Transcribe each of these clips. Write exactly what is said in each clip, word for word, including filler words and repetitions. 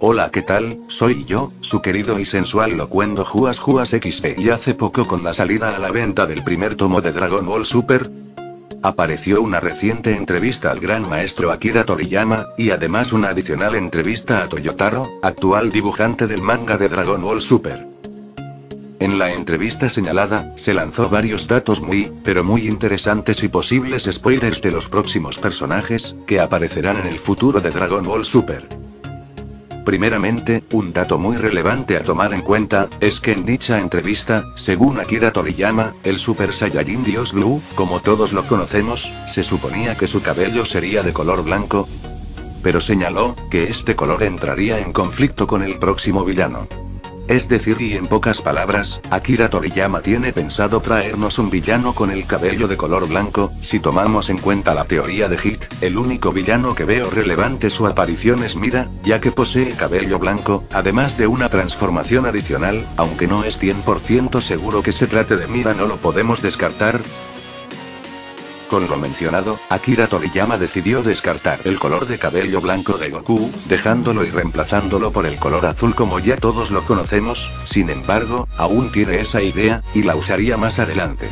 Hola, ¿qué tal? Soy yo, su querido y sensual locuendo Juas Juas equis de, y hace poco con la salida a la venta del primer tomo de Dragon Ball Super, apareció una reciente entrevista al gran maestro Akira Toriyama, y además una adicional entrevista a Toyotaro, actual dibujante del manga de Dragon Ball Super. En la entrevista señalada, se lanzó varios datos muy, pero muy interesantes y posibles spoilers de los próximos personajes, que aparecerán en el futuro de Dragon Ball Super. Primeramente, un dato muy relevante a tomar en cuenta, es que en dicha entrevista, según Akira Toriyama, el Super Saiyajin Dios Blue, como todos lo conocemos, se suponía que su cabello sería de color blanco, pero señaló, que este color entraría en conflicto con el próximo villano. Es decir, y en pocas palabras, Akira Toriyama tiene pensado traernos un villano con el cabello de color blanco. Si tomamos en cuenta la teoría de Hit, el único villano que veo relevante su aparición es Mira, ya que posee cabello blanco, además de una transformación adicional, aunque no es cien por ciento seguro que se trate de Mira, no lo podemos descartar. Con lo mencionado, Akira Toriyama decidió descartar el color de cabello blanco de Goku, dejándolo y reemplazándolo por el color azul como ya todos lo conocemos. Sin embargo, aún tiene esa idea, y la usaría más adelante.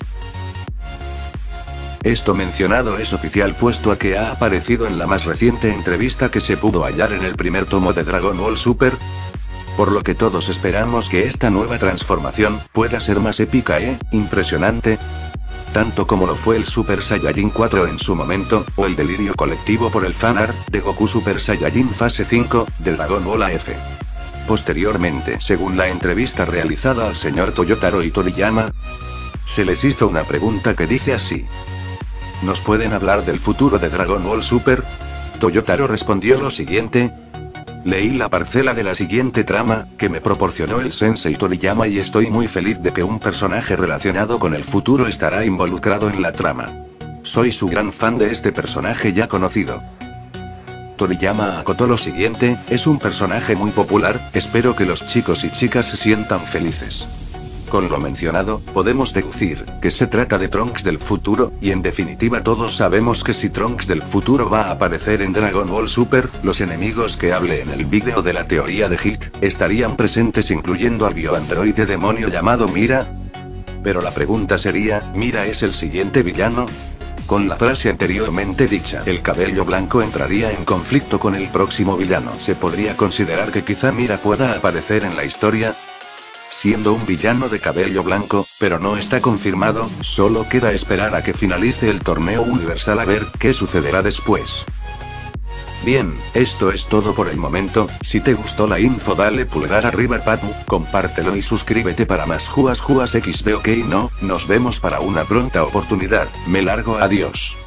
Esto mencionado es oficial puesto a que ha aparecido en la más reciente entrevista que se pudo hallar en el primer tomo de Dragon Ball Super. Por lo que todos esperamos que esta nueva transformación pueda ser más épica e impresionante, tanto como lo fue el Super Saiyajin cuatro en su momento, o el delirio colectivo por el fanart de Goku Super Saiyajin fase cinco, de Dragon Ball A F. Posteriormente, según la entrevista realizada al señor Toyotaro y Toriyama, se les hizo una pregunta que dice así: ¿nos pueden hablar del futuro de Dragon Ball Super? Toyotaro respondió lo siguiente: leí la parcela de la siguiente trama, que me proporcionó el Sensei Toriyama, y estoy muy feliz de que un personaje relacionado con el futuro estará involucrado en la trama. Soy su gran fan de este personaje ya conocido. Toriyama acotó lo siguiente: es un personaje muy popular, espero que los chicos y chicas se sientan felices. Con lo mencionado, podemos deducir que se trata de Trunks del futuro, y en definitiva todos sabemos que si Trunks del futuro va a aparecer en Dragon Ball Super, los enemigos que hablé en el vídeo de la teoría de Hit, estarían presentes incluyendo al bioandroide demonio llamado Mira. Pero la pregunta sería, ¿Mira es el siguiente villano? Con la frase anteriormente dicha, el cabello blanco entraría en conflicto con el próximo villano. ¿Se podría considerar que quizá Mira pueda aparecer en la historia siendo un villano de cabello blanco? Pero no está confirmado, solo queda esperar a que finalice el torneo universal a ver qué sucederá después. Bien, esto es todo por el momento. Si te gustó la info, dale pulgar arriba, Patu, compártelo y suscríbete para más Juas Juas equis de. Ok, no, nos vemos para una pronta oportunidad. Me largo, adiós.